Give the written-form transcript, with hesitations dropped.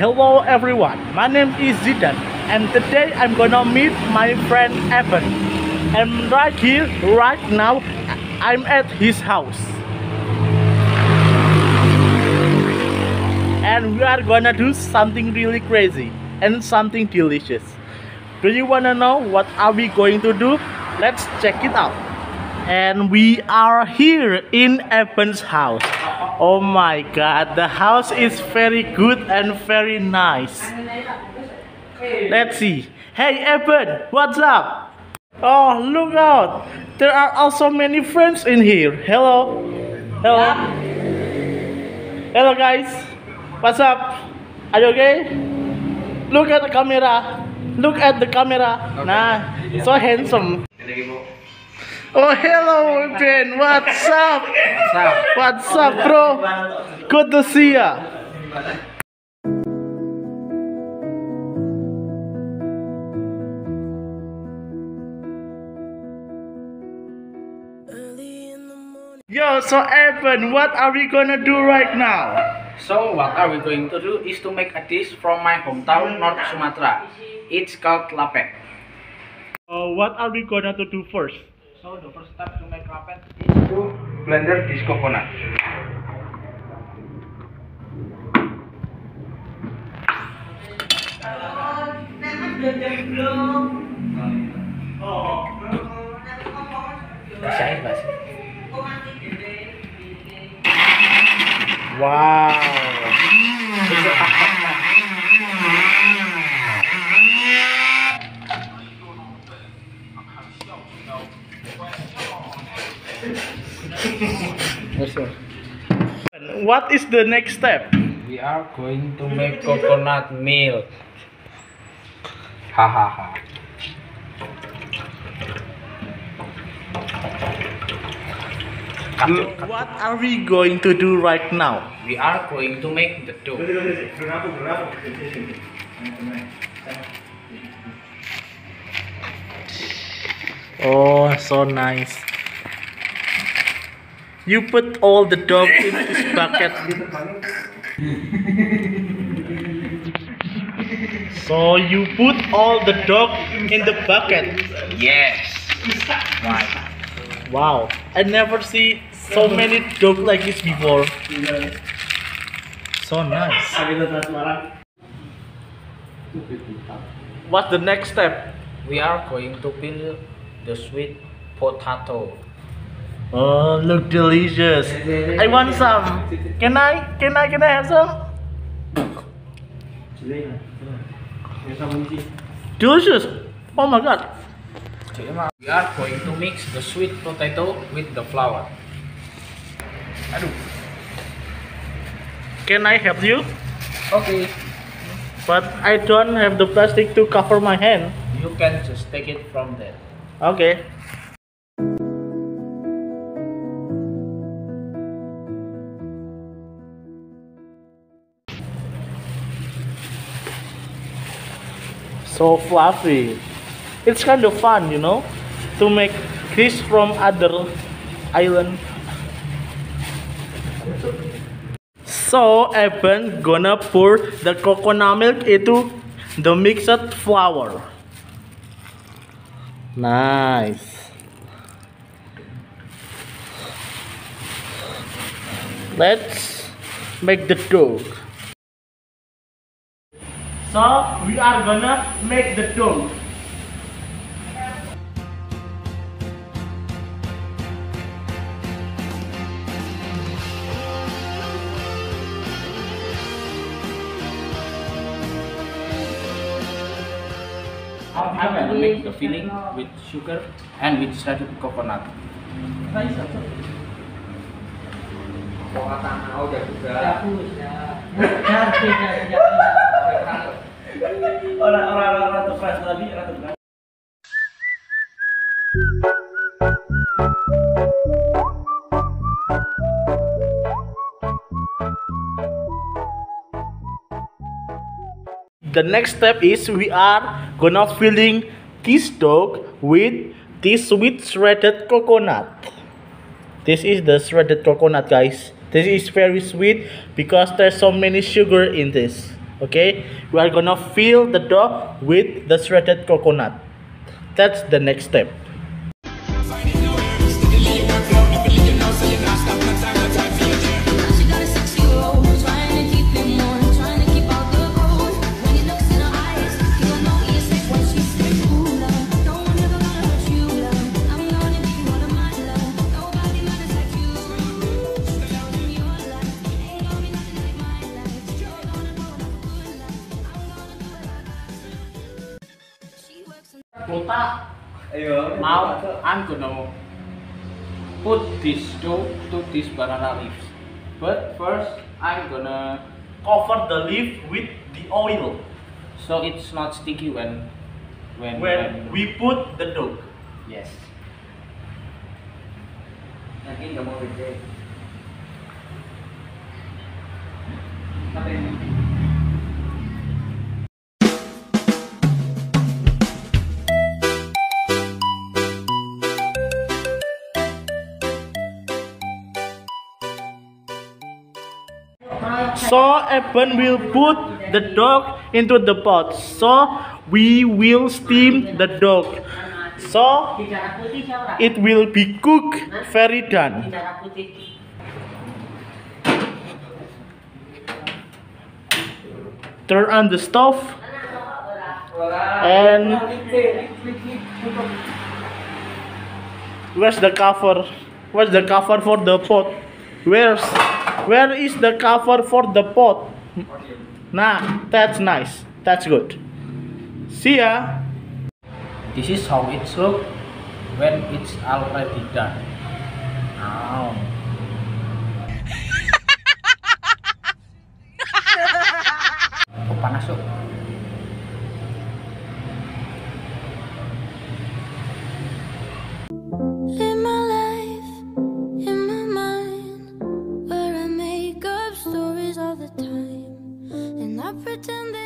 Hello everyone, my name is Zidan and today I'm gonna meet my friend Evan. And right here, right now, I'm at his house. And we are gonna do something really crazy and something delicious. Do you wanna know what are we going to do? Let's check it out. And we are here in Evan's house. Oh my god, the house is very good and very nice. Let's see. Hey Evan, what's up? Oh, look out. There are also many friends in here. Hello. Hello. Hello guys. What's up? Are you okay? Look at the camera. Look at the camera. Nah, so handsome. Oh, hello, Ben. What's up? What's up, bro? Good to see ya. Yo, so Evan, what are we gonna do right now? So what are we going to do is to make a dish from my hometown, North Sumatra. It's called lapet. What are we gonna do first? So the first step to make lapet is to blender this coconut. Wow. What is the next step? We are going to make coconut milk. Ha ha ha. What are we going to do right now? We are going to make the dough. Oh, so nice. You put all the dough in this bucket. So you put all the dough in the bucket. Yes. Right. Wow, I never see so many dough like this before. So nice. What's the next step? We are going to peel the sweet potato. Oh, look delicious. I want some. Can I have some? Delicious. Oh my god. We are going to mix the sweet potato with the flour. Can I help you? Okay. But I don't have the plastic to cover my hand. You can just take it from there. Okay. So fluffy. It's kind of fun, you know, to make fish from other island. So Evan gonna pour the coconut milk into the mixed flour. Nice. Let's make the dough. So we are gonna make the dough. I'm going to make the filling with sugar and with shredded coconut. The next step is we are gonna filling this dough with this sweet shredded coconut. This is the shredded coconut, guys. This is very sweet because there's so many sugar in this. Okay, we are gonna fill the dough with the shredded coconut. That's the next step. Now I'm gonna put this dough to these banana leaves. But first I'm gonna Cover the leaf with the oil so it's not sticky when we put the dough. yes. So Eben will put the dough into the pot. So we will steam the dough. So it will be cooked very done. Turn on the stove and where's the cover? Where's the cover for the pot? Where is the cover for the pot? Nah, that's nice. That's good. See ya. This is how it looks when it's already done. Now. Oh, panas tuh. Live my life in my mind, where I make up stories all the time, and I pretend that